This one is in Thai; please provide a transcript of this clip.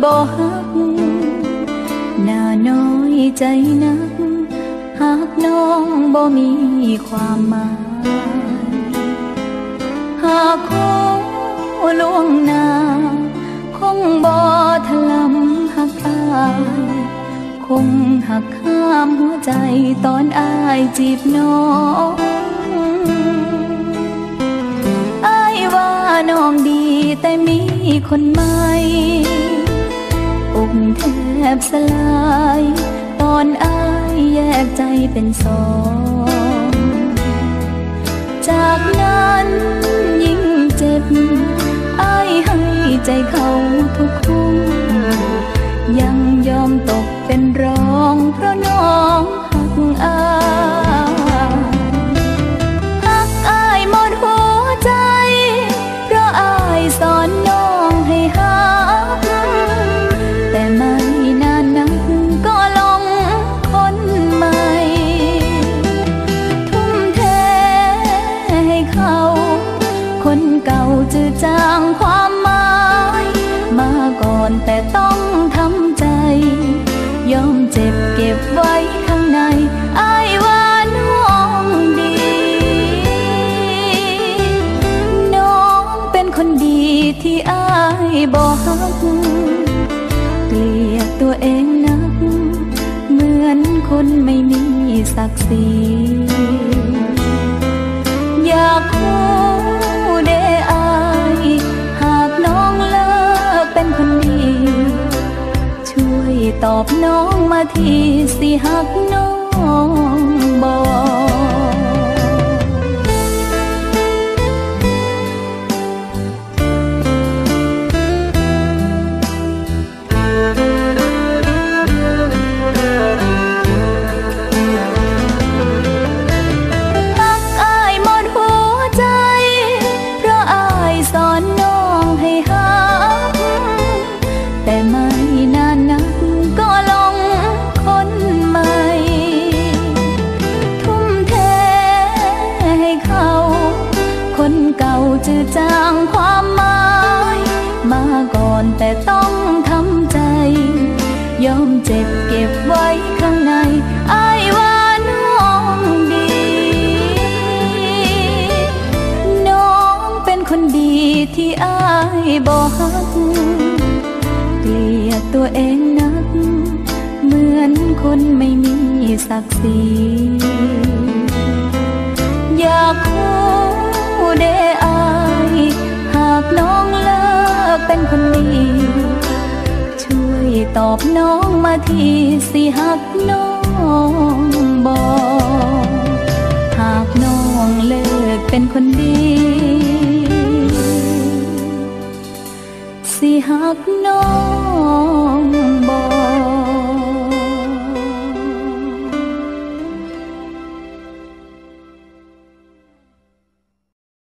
บ่ฮักน่าน้อยใจนักหากน้องบ่มีความหมายหากคงล่วงหน้าคงบ่ถลำหักอายคงหักห้ามหัวใจตอนอายจีบน้องอายว่าน้องดีแต่มีคนใหม่อกแทบสลายตอนอายแยกใจเป็นสองจากนั้นยิ่งเจ็บอายให้ใจเขาทุกคนยังยอมตกเป็นรองเพราะน้องหักอายหักอายหมดหัวใจเพราะอายสอนน้องให้หักแต่ไม่นานนักก็หลงคนใหม่ทุ่มเทให้เขาคนเก่าจืดจางความหมายมาก่อนแต่ต้องทำใจยอมเจ็บเก็บไว้ข้างในอายว่าน้องดีน้องเป็นคนดีที่อายบ่ฮักเกลียดตัวเองนักเหมือนคนไม่มีศักดิ์ศรีอยากคู่เด้อายหากน้องเลิกเป็นคนดีช่วยตอบน้องมาทีสิหักน้องบ่จืดจางความหมายมาก่อนแต่ต้องทำใจยอมเจ็บเก็บไว้ข้างในอายว่าน้องดีน้องเป็นคนดีที่อายบ่ฮักเกลียดตัวเองนักเหมือนคนไม่มีศักดิ์ศรีอยากคู่เด้อายหากน้องเลิกเป็นคนดีช่วยตอบน้องมาทีสิหักน้องบ่หากน้องเลิกเป็นคนดีสิหักน้อง